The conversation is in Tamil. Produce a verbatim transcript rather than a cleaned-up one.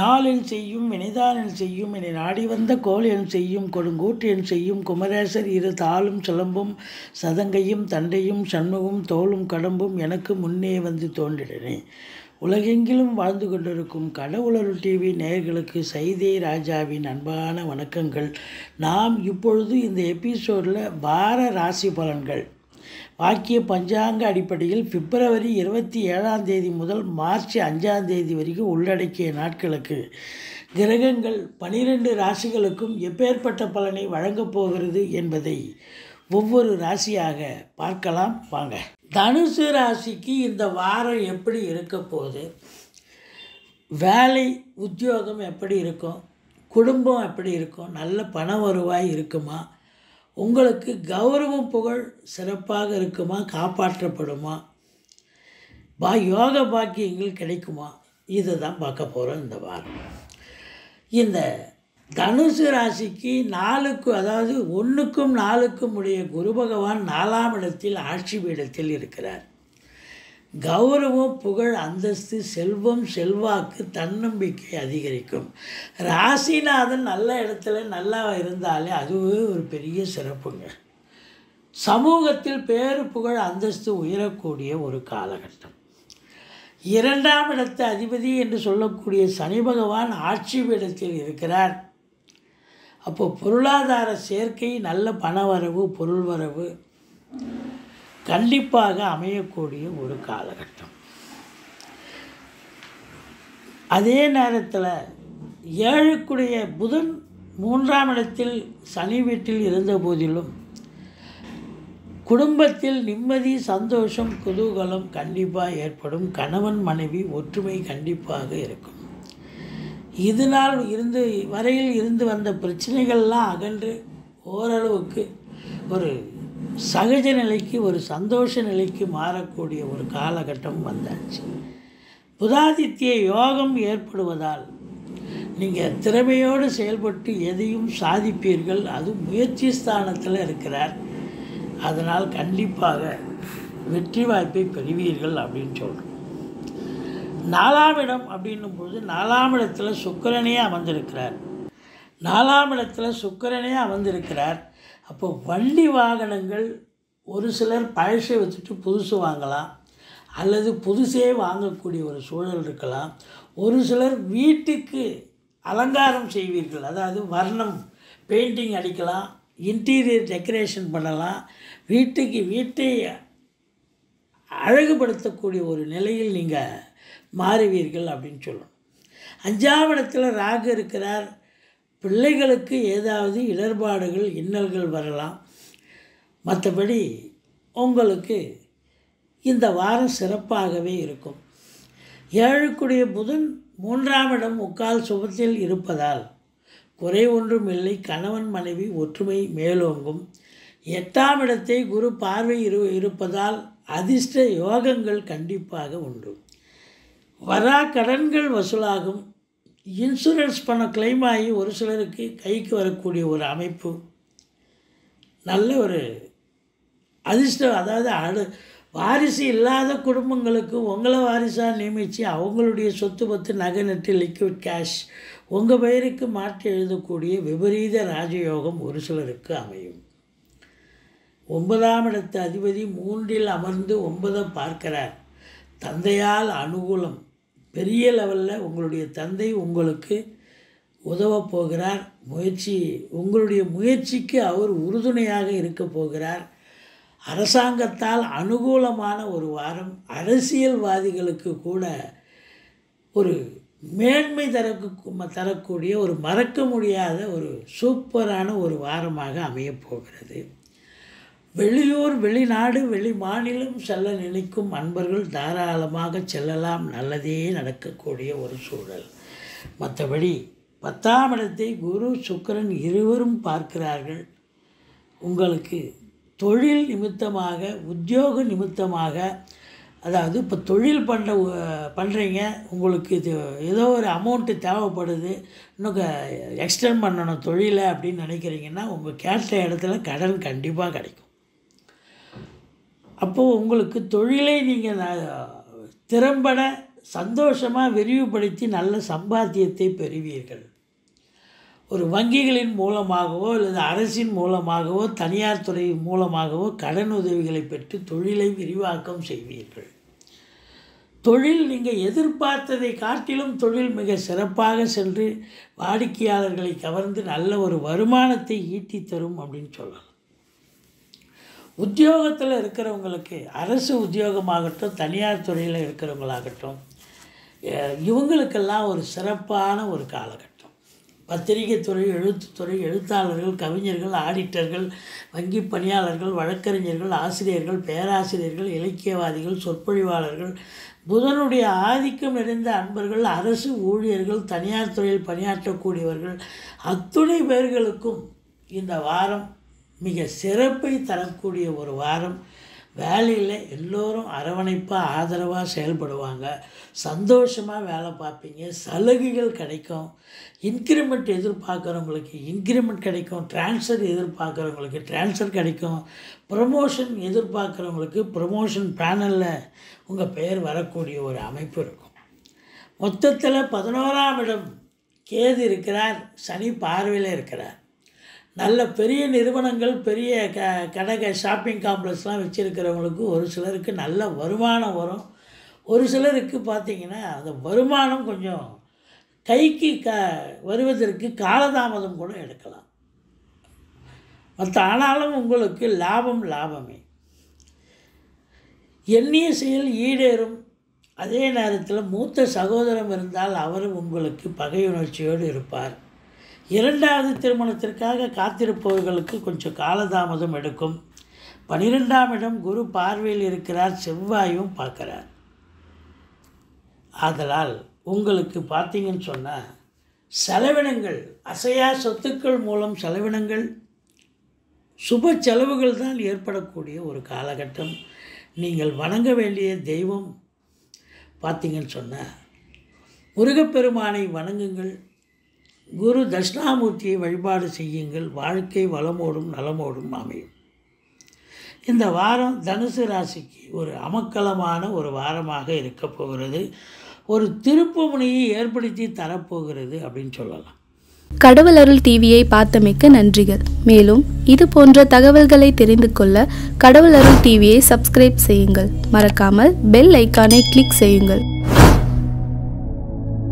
நாளில் செய்யும் வினைதானில் செய்யும் என்னை நாடி வந்த கோல் என் செய்யும் கொடுங்கூற்று என் செய்யும் குமரேசர் இரு தாளும் சிலம்பும் சதங்கையும் தண்டையும் சண்முகம் தோளும் கடம்பும் எனக்கு முன்னே வந்து தோன்றினே. உலகெங்கிலும் வாழ்ந்து கொண்டிருக்கும் கடவுளருள் டிவி நேயர்களுக்கு சைதே ராஜாவின் அன்பான வணக்கங்கள். நாம் இப்பொழுது இந்த எபிசோடில் வார ராசி பலன்கள் வாக்கிய பஞ்சாங்க அடிப்படையில் பிப்ரவரி இருபத்தி ஏழாம் தேதி முதல் மார்ச் அஞ்சாம் தேதி வரைக்கும் உள்ளடக்கிய நாட்களுக்கு கிரகங்கள் பனிரெண்டு ராசிகளுக்கும் எப்பேற்பட்ட பலனை வழங்கப் போகிறது என்பதை ஒவ்வொரு ராசியாக பார்க்கலாம் வாங்க. தனுசு ராசிக்கு இந்த வாரம் எப்படி இருக்க போகுது, வேலை உத்தியோகம் எப்படி இருக்கும், குடும்பம் எப்படி இருக்கும், நல்ல பண வருவாய் இருக்குமா, உங்களுக்கு கௌரவம் புகழ் சிறப்பாக இருக்குமா, காப்பாற்றப்படுமா, பா யோக பாக்கியங்கள் கிடைக்குமா, இதை தான் பார்க்க போகிறோம் இந்த வாரம். இந்த தனுசு ராசிக்கு நாலுக்கு அதாவது ஒன்றுக்கும் நாலுக்கும் உடைய குரு பகவான் நாலாம் இடத்தில் ஆட்சி பீடத்தில் இருக்கிறார். கௌரவம் புகழ் அந்தஸ்து செல்வம் செல்வாக்கு தன்னம்பிக்கை அதிகரிக்கும். ராசிநாதன் நல்ல இடத்துல நல்லா இருந்தாலே அதுவே ஒரு பெரிய சிறப்புங்க. சமூகத்தில் பேரு புகழ் அந்தஸ்து உயரக்கூடிய ஒரு காலகட்டம். இரண்டாம் இடத்து அதிபதி என்று சொல்லக்கூடிய சனி பகவான் ஆட்சி பீடத்தில் இருக்கிறார். அப்போது பொருளாதார சேர்க்கை, நல்ல பணவரவு பொருள் வரவு கண்டிப்பாக அமையக்கூடிய ஒரு காலகட்டம். அதே நேரத்தில் ஏழுக்குடைய புதன் மூன்றாம் இடத்தில் சனி வீட்டில் இருந்த போதிலும் குடும்பத்தில் நிம்மதி சந்தோஷம் குதூகலம் கண்டிப்பாக ஏற்படும். கணவன் மனைவி ஒற்றுமை கண்டிப்பாக இருக்கும். இது நாள் இருந்து வரையில் இருந்து வந்த பிரச்சனைகள்லாம் அகன்று ஓரளவுக்கு ஒரு சகஜ நிலைக்கு ஒரு சந்தோஷ நிலைக்கு மாறக்கூடிய ஒரு காலகட்டம் வந்தாச்சு. புதாதித்ய யோகம் ஏற்படுவதால் நீங்கள் திறமையோடு செயல்பட்டு எதையும் சாதிப்பீர்கள். அது முயற்சி ஸ்தானத்தில் இருக்கிறார். அதனால் கண்டிப்பாக வெற்றி வாய்ப்பை பெறுவீர்கள் அப்படின்னு சொல்கிறோம். நாலாம் இடம் அப்படின்னும் பொழுது நாலாம் இடத்துல சுக்கிரனே அமர்ந்திருக்கிறார். நாலாம் இடத்துல சுக்கிரனே அமர்ந்திருக்கிறார். அப்போ வண்டி வாகனங்கள் ஒரு சிலர் பழசை வச்சுட்டு புதுசு வாங்கலாம், அல்லது புதுசே வாங்கக்கூடிய ஒரு சூழல் இருக்கலாம். ஒரு சிலர் வீட்டுக்கு அலங்காரம் செய்வீர்கள், அதாவது வர்ணம் பெயிண்டிங் அடிக்கலாம், இன்டீரியர் டெக்கரேஷன் பண்ணலாம், வீட்டுக்கு வீட்டை அழகுபடுத்தக்கூடிய ஒரு நிலையில் நீங்கள் மாறுவீர்கள் அப்படின்னு சொல்லணும். அஞ்சாம் இடத்துல ராகு இருக்கிறார். பிள்ளைகளுக்கு ஏதாவது இடர்பாடுகள் இன்னல்கள் வரலாம். மற்றபடி உங்களுக்கு இந்த வாரம் சிறப்பாகவே இருக்கும். ஏழுக்குடைய புதன் மூன்றாம் இடம் முக்கால் சுபத்தில் இருப்பதால் குறை ஒன்றும் இல்லை. கணவன் மனைவி ஒற்றுமை மேலோங்கும். எட்டாம் இடத்தை குரு பார்வை இரு இருப்பதால் அதிர்ஷ்ட யோகங்கள் கண்டிப்பாக உண்டு. வரா கடன்கள் வசூலாகும். இன்சூரன்ஸ் பணம் கிளைம் ஆகி ஒரு சிலருக்கு கைக்கு வரக்கூடிய ஒரு அமைப்பு. நல்ல ஒரு அதிர்ஷ்டம். அதாவது அடு வாரிசு இல்லாத குடும்பங்களுக்கு உங்களை வாரிசாக நியமித்து அவங்களுடைய சொத்து பத்து நகை நட்டு லிக்விட் கேஷ் உங்கள் பெயருக்கு மாற்றி எழுதக்கூடிய விபரீத ராஜயோகம் ஒரு சிலருக்கு அமையும். ஒன்பதாம் இடத்து அதிபதி மூன்றில் அமர்ந்து ஒன்பதை பார்க்கிறார். தந்தையால் அனுகூலம். பெரிய லெவலில் உங்களுடைய தந்தை உங்களுக்கு உதவப் போகிறார். முயற்சி உங்களுடைய முயற்சிக்கு அவர் உறுதுணையாக இருக்க போகிறார். அரசாங்கத்தால் அனுகூலமான ஒரு வாரம். அரசியல்வாதிகளுக்கு கூட ஒரு மேன்மை தரக்கு தரக்கூடிய ஒரு மறக்க முடியாத ஒரு சூப்பரான ஒரு வாரமாக அமையப்போகிறது. வெளியூர் வெளிநாடு வெளி மாநிலம் செல்ல நினைக்கும் அன்பர்கள் தாராளமாக செல்லலாம். நல்லதே நடக்கக்கூடிய ஒரு சூழல். மற்றபடி பத்தாம் இடத்தை குரு சுக்கிரன் இருவரும் பார்க்கிறார்கள். உங்களுக்கு தொழில் நிமித்தமாக உத்தியோக நிமித்தமாக, அதாவது இப்போ தொழில் பண்ண பண்ணுறீங்க, உங்களுக்கு இது ஏதோ ஒரு அமௌண்ட்டு தேவைப்படுது, இன்னும் எக்ஸ்டெண்ட் பண்ணணும் தொழிலை அப்படின்னு நினைக்கிறீங்கன்னா உங்கள் கேட்ட இடத்துல கடன் கண்டிப்பாக கிடைக்கும். அப்போது உங்களுக்கு தொழிலை நீங்கள் திறம்பட சந்தோஷமாக விரிவுபடுத்தி நல்ல சம்பாத்தியத்தை பெறுவீர்கள். ஒரு வங்கிகளின் மூலமாகவோ அல்லது அரசின் மூலமாகவோ தனியார் துறை மூலமாகவோ கடன் உதவிகளை பெற்று தொழிலை விரிவாக்கம் செய்வீர்கள். தொழில் நீங்கள் எதிர்பார்த்ததை காட்டிலும் தொழில் மிக சிறப்பாக சென்று வாடிக்கையாளர்களை கவர்ந்து நல்ல ஒரு வருமானத்தை ஈட்டி தரும் அப்படின்னு சொல்லலாம். உத்தியோகத்தில் இருக்கிறவங்களுக்கு அரசு உத்தியோகமாகட்டும் தனியார் துறையில் இருக்கிறவங்களாகட்டும் இவங்களுக்கெல்லாம் ஒரு சிறப்பான ஒரு காலகட்டம். பத்திரிகை துறை, எழுத்துத்துறை, எழுத்தாளர்கள், கவிஞர்கள், ஆடிட்டர்கள், வங்கி பணியாளர்கள், வழக்கறிஞர்கள், ஆசிரியர்கள், பேராசிரியர்கள், இலக்கியவாதிகள், சொற்பொழிவாளர்கள், புதனுடைய ஆதிக்கம் நிறைந்த அன்பர்கள், அரசு ஊழியர்கள், தனியார் துறையில் பணியாற்றக்கூடியவர்கள் அத்துணை பேர்களுக்கும் இந்த வாரம் மிக சிறப்பை தரக்கூடிய ஒரு வாரம். வேலையில் எல்லோரும் அரவணைப்பாக ஆதரவாக செயல்படுவாங்க. சந்தோஷமாக வேலை பார்ப்பீங்க. சலுகைகள் கிடைக்கும். இன்க்ரிமெண்ட் எதிர்பார்க்குறவங்களுக்கு இன்க்ரிமெண்ட் கிடைக்கும். ட்ரான்ஸ்ஃபர் எதிர்பார்க்குறவங்களுக்கு ட்ரான்ஸ்ஃபர் கிடைக்கும். ப்ரமோஷன் எதிர்பார்க்குறவங்களுக்கு ப்ரமோஷன் பேனலில் உங்கள் பெயர் வரக்கூடிய ஒரு அமைப்பு இருக்கும். மொத்தத்தில் பதினோராம் இடம் கேது இருக்கிறார். சனி பார்வையில் இருக்கிறார். நல்ல பெரிய நிறுவனங்கள், பெரிய க கடை ஷாப்பிங் காம்ப்ளெக்ஸ்லாம் வச்சுருக்கிறவங்களுக்கு ஒரு சிலருக்கு நல்ல வருமானம் வரும். ஒரு சிலருக்கு பார்த்திங்கன்னா அந்த வருமானம் கொஞ்சம் கைக்கு க வருவதற்கு காலதாமதம் கூட எடுக்கலாம். மற்ற ஆனாலும் உங்களுக்கு லாபம் லாபமே. எண்ணிய செயல் ஈடேறும். அதே நேரத்தில் மூத்த சகோதரம் இருந்தால் அவரும் உங்களுக்கு பகையுணர்ச்சியோடு இருப்பார். இரண்டாவது திருமணத்திற்காக காத்திருப்பவர்களுக்கு கொஞ்சம் காலதாமதம் எடுக்கும். பன்னிரெண்டாம் இடம் குரு பார்வையில் இருக்கிறார். செவ்வாயும் பார்க்குறார். ஆதலால் உங்களுக்கு பார்த்தீங்கன்னு சொன்னால் செலவினங்கள், அசையா சொத்துக்கள் மூலம் செலவினங்கள், சுப செலவுகள் தான் ஏற்படக்கூடிய ஒரு காலகட்டம். நீங்கள் வணங்க வேண்டிய தெய்வம் பார்த்தீங்கன்னு சொன்னால் முருகப்பெருமானை வணங்குங்கள். குரு தட்சிணாமூர்த்தியை வழிபாடு செய்யுங்கள். வாழ்க்கை வளமோடும் நலமோடும் அமையும். இந்த வாரம் தனுசு ராசிக்கு ஒரு அமக்கலமான ஒரு வாரமாக இருக்க போகிறது. ஒரு திருப்பு முனையை ஏற்படுத்தி தரப்போகிறது அப்படின்னு சொல்லலாம். கடவுள் அருள் டிவியை பார்த்தமைக்கு நன்றிகள். மேலும் இது போன்ற தகவல்களை தெரிந்து கொள்ள கடவுள் அருள் டிவியை சப்ஸ்கிரைப் செய்யுங்கள். மறக்காமல் பெல் ஐக்கானை கிளிக் செய்யுங்கள்.